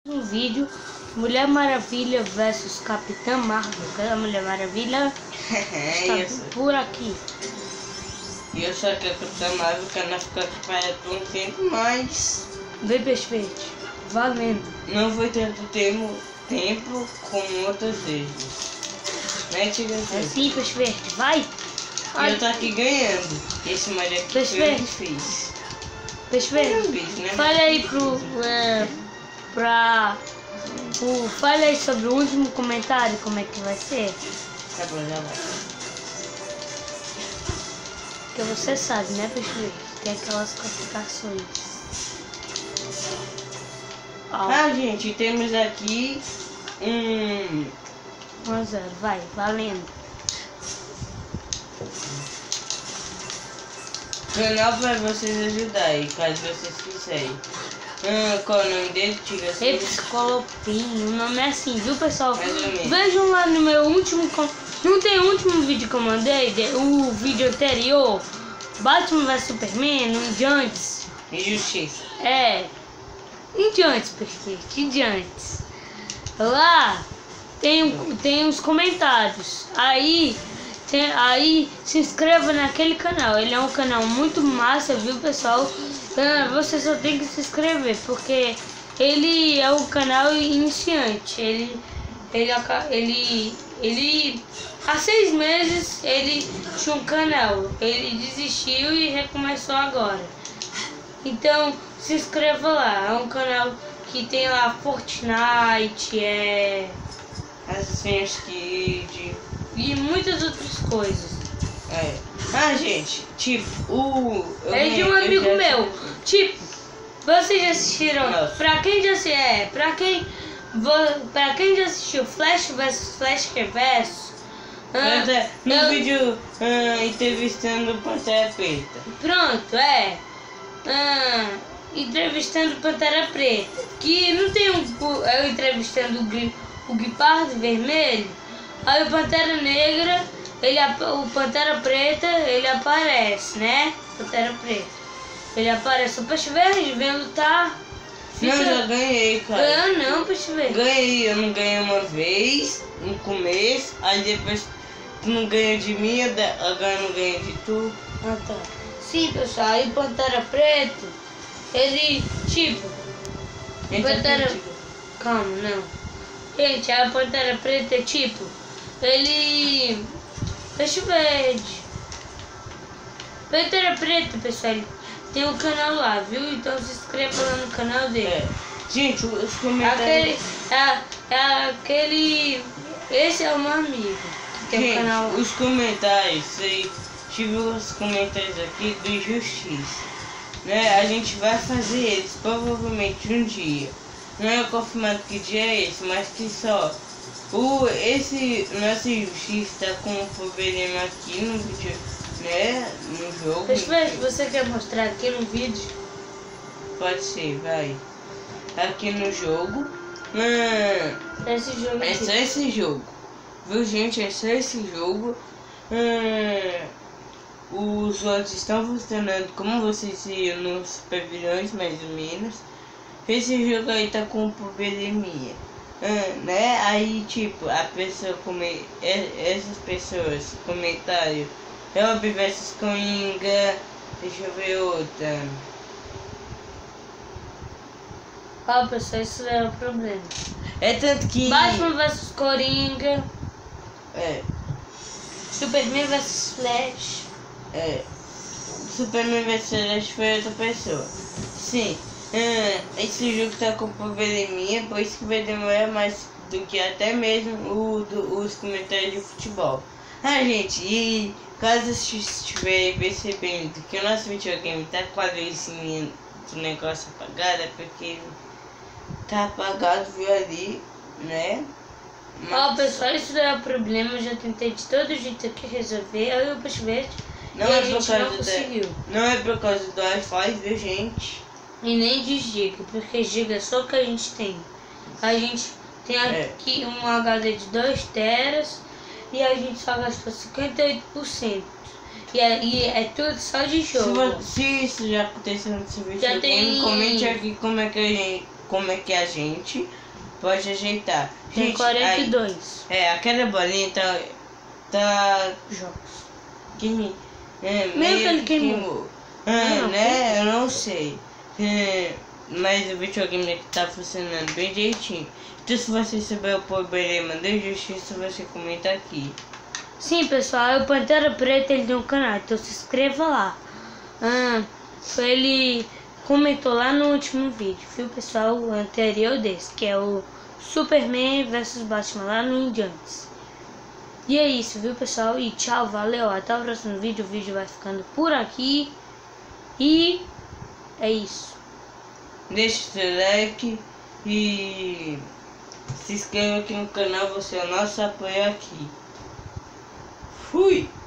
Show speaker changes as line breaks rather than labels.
Um vídeo Mulher Maravilha versus Capitã Marvel. A Mulher Maravilha está por aqui.
E eu sou a Capitã Marvel, que ela fica parada por um tempo, mas
Vem, peixe verde, valendo.
não foi tanto tempo como outras vezes. Né, Tigre?
É sim, peixe verde, vai!
E eu tô aqui ganhando. Esse mais aqui
Peixe
foi eu
verde.
que fiz.
Peixe
Eu
verde,
fiz, né?
fala aí fala aí sobre o último comentário, como é que vai ser.
Tá bom, já vai.
Porque você sabe, né, peixe verde? Tem aquelas complicações. Ó,
Ah, gente, temos aqui
1 a 0, vai, valendo.
canal pra vocês ajudarem, caso vocês quiserem. Qual é o nome dele? Tira assim.
Epscolopinho, o nome é assim, viu, pessoal?
Mais ou menos.
Vejam lá no meu último... Não tem o último vídeo que eu mandei? O vídeo anterior? Batman vs Superman, no Injustice.
Injustiça.
É, Injustice, perfeito, Injustice. Lá tem os comentários. Aí se inscreva naquele canal. Ele é um canal muito massa, viu, pessoal? Você só tem que se inscrever, porque ele é um canal iniciante. Ele há 6 meses ele tinha um canal. Ele desistiu e recomeçou agora. Então se inscreva lá. É um canal que tem lá Fortnite,
Assassin's Creed.
e muitas outras coisas.
É. Ah, gente, tipo,
É de um amigo meu. Tipo, vocês já assistiram?
Nossa.
Pra quem já assistiu Flash vs Flash Reverso?
No vídeo entrevistando o Pantera Preta.
Pronto, entrevistando Pantera Preta. Que não tem eu entrevistando o Guepardo Vermelho. Aí o Pantera Negra, o Pantera Preta, ele aparece, né? Pantera Preta. Ele aparece. O Peixe Verde vem lutar.
Não, já ganhei, cara.
Ganhou não, Peixe Verde.
Ganhei, eu não ganhei uma vez, no começo, aí depois tu não ganha de mim, agora eu não ganho de tu.
Ah, tá. Sim, pessoal, aí o Pantera Preto, ele, tipo, Pantera... Calma, não. Gente, a Pantera Preta é tipo, ele... Peixe Verde. Pantera Preta, pessoal, ele tem um canal lá, viu? Então se inscreva lá no canal dele.
É. Gente, os comentários...
Esse é o meu amigo, que tem um canal lá.
Os comentários, você tive os comentários aqui do Injustiça, né? A gente vai fazer eles provavelmente um dia. Não é confirmado que dia é esse, mas que só esse nosso Injustiça tá com um problema aqui no vídeo, né? No jogo.
Você quer mostrar aqui no vídeo?
Pode ser, vai. Aqui no jogo.
Esse jogo
É
aqui.
só esse jogo. Viu, gente? É só esse jogo. Os outros estão funcionando como vocês viram nos Super Vilões, mais ou menos. Esse jogo aí tá com probleminha. Né? Aí, tipo, a pessoa essas pessoas comentaram Robin vs Coringa. Deixa eu ver outra.
Ó, pessoal, isso é o problema.
É tanto que...
Batman vs Coringa,
É.
Superman vs Flash.
Superman vs Flash foi outra pessoa. Sim. Esse jogo tá com probleminha, por isso que vai demorar mais do que até mesmo os comentários de futebol. Gente, e caso vocês estiverem percebendo que o nosso videogame tá com a luzinha do negócio apagada, é porque tá apagado, viu ali, né?
Ó, pessoal, isso não é o problema. Eu já tentei de todo jeito aqui resolver. Eu e o Peixe Verde.
Não
e
é
a
por
gente
causa
não conseguiu.
Não é por causa do Wi-Fi, viu, gente?
E nem de giga, porque giga é só o que a gente tem. A gente tem aqui um HD de 2 teras e a gente só gastou 58%. E é tudo só de jogo.
Se isso já aconteceu no seu
Já
videogame,
tem...
comente aqui como é que a gente como é que a gente pode ajeitar.
Tem
Gente,
42
aquela bolinha tá
jogos.
Meio
que ele
que
queimou.
né? Eu não sei. Mas o videogame aqui tá funcionando bem direitinho. Então, se você souber o problema da injustiça, você comenta aqui.
Sim, pessoal, o Pantera Preta ele tem um canal, então se inscreva lá. Ele comentou lá no último vídeo, viu, pessoal? O anterior desse, que é o Superman vs Batman lá no Indians. E é isso, viu, pessoal? E tchau, valeu, até o próximo vídeo. O vídeo vai ficando por aqui. E é isso.
Deixe seu like e se inscreva aqui no canal, você é o nosso apoio aqui. Fui!